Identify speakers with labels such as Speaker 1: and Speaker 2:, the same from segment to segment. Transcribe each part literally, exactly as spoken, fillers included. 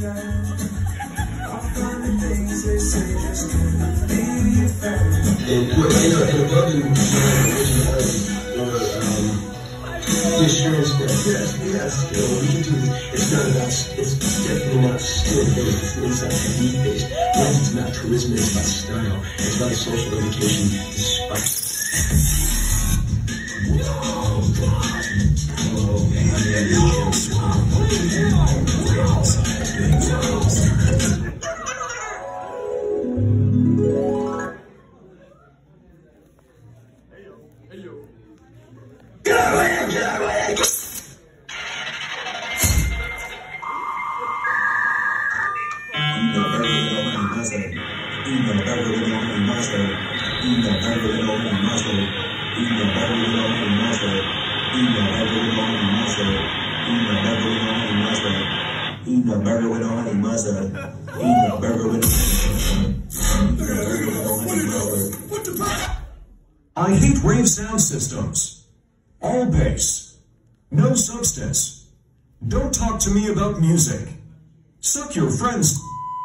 Speaker 1: And in a loving or um, the assurance that yes, yes, you know, what we can do is it's not about, it's definitely not skill based, it's inside technique based. Life is not charisma, it's about style. It's about social education despite.
Speaker 2: I hate rave sound systems. All bass. No substance. Don't talk to me about music. Suck your friends.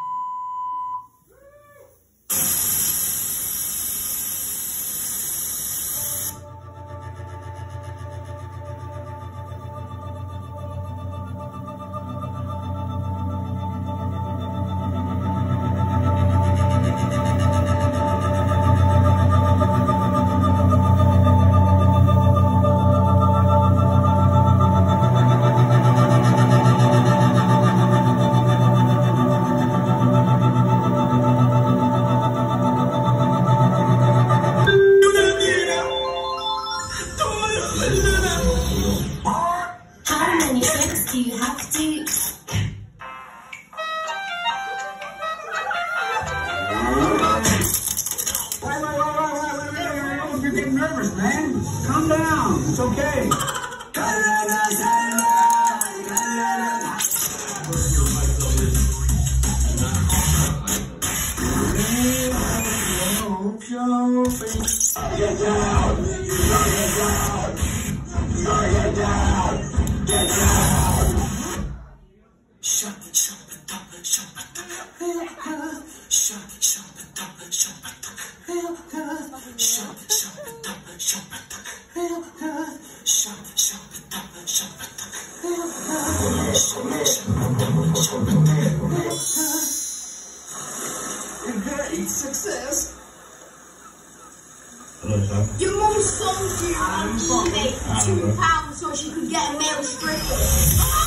Speaker 3: Success.
Speaker 4: Hello, sir.
Speaker 3: Your mom sold you on eBay for two pounds so she could get a male stripper.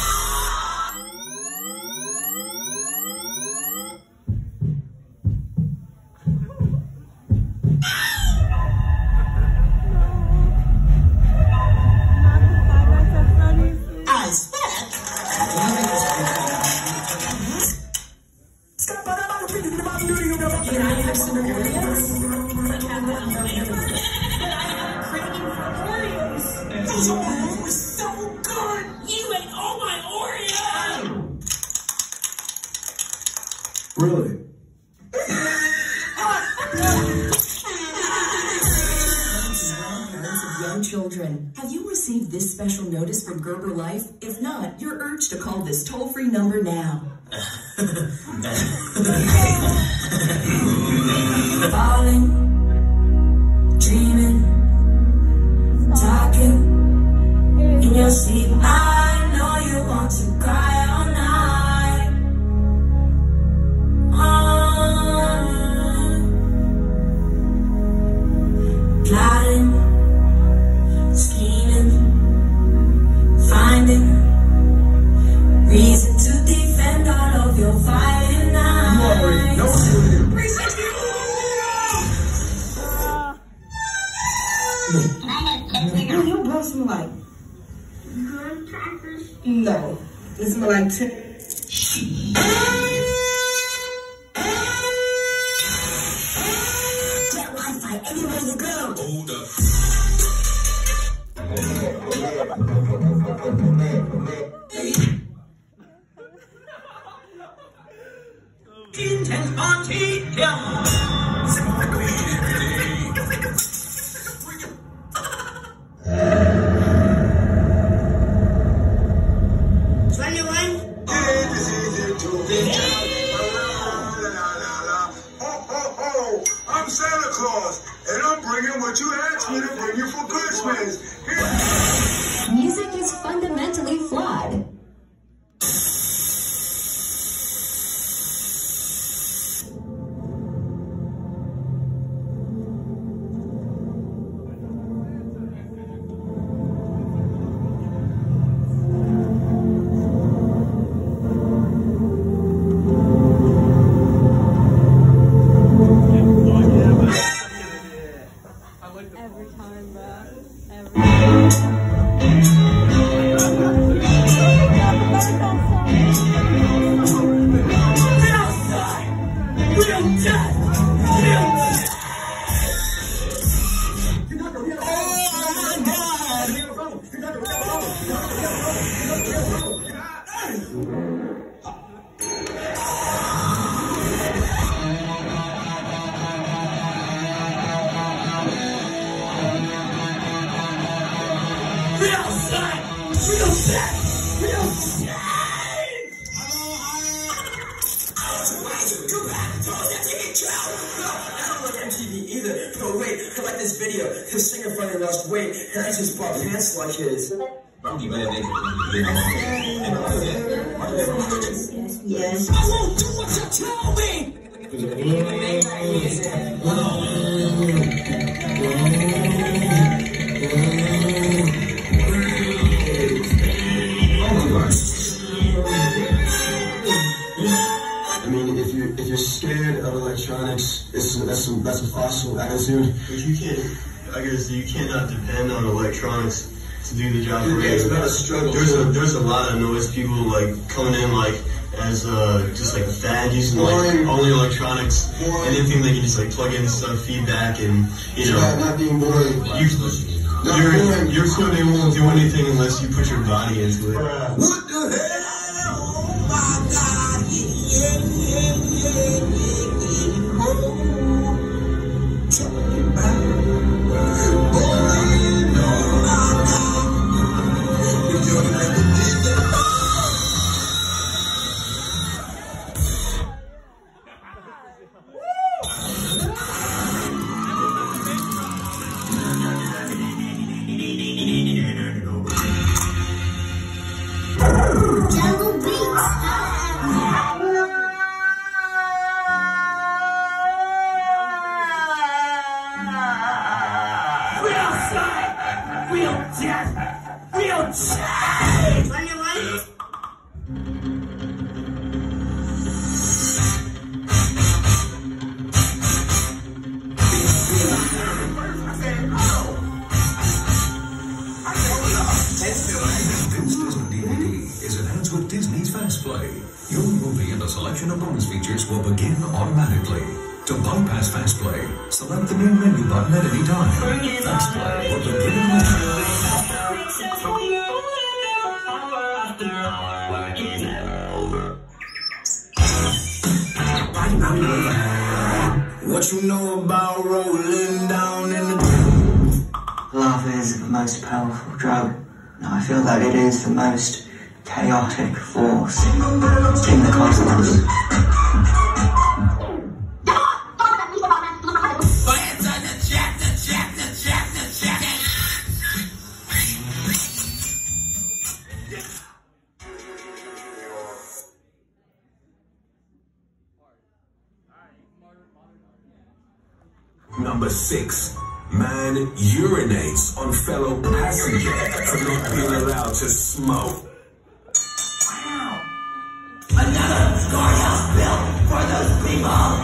Speaker 2: Really?
Speaker 5: Parents of young children, have you received this special notice from Gerber Life? If not, you're urged to call this toll-free number now. Falling, dreaming, talking in your sleep. I know you want to cry all night. Plotting, scheming, finding reason to defend all of your fighting nights.
Speaker 2: No,
Speaker 5: What your breath smell like?
Speaker 3: Good practice.
Speaker 5: No, it smells like t- Anywhere you go.
Speaker 2: Hold up.
Speaker 5: Intense party,
Speaker 3: twenty-one.
Speaker 4: It is easy to reach out. La, la, la, la. Ho, ho, ho. I'm Santa Claus, and I'm bringing what you asked me to bring you for Christmas. Here.
Speaker 6: Music is fundamentally flawed.
Speaker 7: Every time, bro. Every time.
Speaker 8: Oh wait, I like this video. This singer finally lost weight, and I just bought pants like his.
Speaker 3: Yes, yes.
Speaker 8: I won't do what you tell me!
Speaker 1: I mean, if you're if you're scared of electronics, it's that's a, that's a fossil attitude.
Speaker 9: But you can't. I guess you cannot depend on electronics to do the job for you.
Speaker 1: It's not a struggle.
Speaker 9: There's a there's a lot of noise people like coming in like as uh just like a fad using like
Speaker 1: Boring.
Speaker 9: only electronics.
Speaker 1: Boring.
Speaker 9: Anything they can just like plug in stuff, feedback, and you know.
Speaker 1: Not, not being boring.
Speaker 9: You,
Speaker 1: Not
Speaker 9: your
Speaker 1: boring.
Speaker 9: your equipment won't do anything unless you put your body into it.
Speaker 1: What the hell?
Speaker 8: Oh my God! Yeah, yeah, yeah, yeah, yeah. Talking about.
Speaker 3: Jungle beats.
Speaker 8: Real fight, real death, real change.
Speaker 3: On your right.
Speaker 2: Disney D V D is enhanced with Disney's Fast Play. Your movie and a selection of bonus features will begin automatically. To bypass Fast Play, select the main menu button at any time. Fast Play will begin in a moment.
Speaker 8: What you know about rolling down in the...
Speaker 10: Love is the most powerful drug. I feel that it is the most chaotic force in the cosmos.
Speaker 2: Number six. Man urinates on fellow passenger for not being allowed to smoke.
Speaker 8: Wow! Another storehouse built for those people!